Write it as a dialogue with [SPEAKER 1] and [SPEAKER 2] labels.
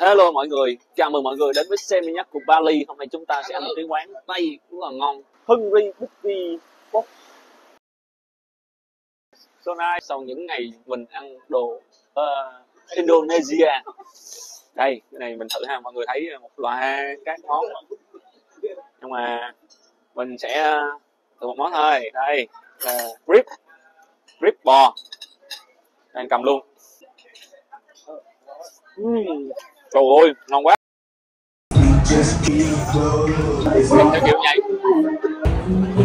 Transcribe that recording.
[SPEAKER 1] Hello mọi người, chào mừng mọi người đến với Semi Nhắc của Bali. Hôm nay chúng ta sẽ ăn một cái quán Tây rất là ngon, Hungry Boogie Box. So nice. Sau những ngày mình ăn đồ Indonesia, đây cái này mình thử ha. Mọi người thấy một loạt các món, nhưng mà mình sẽ thử một món thôi. Đây là rib bò, đang cầm luôn. Trời ơi, ngon quá. Theo kiểu nhảy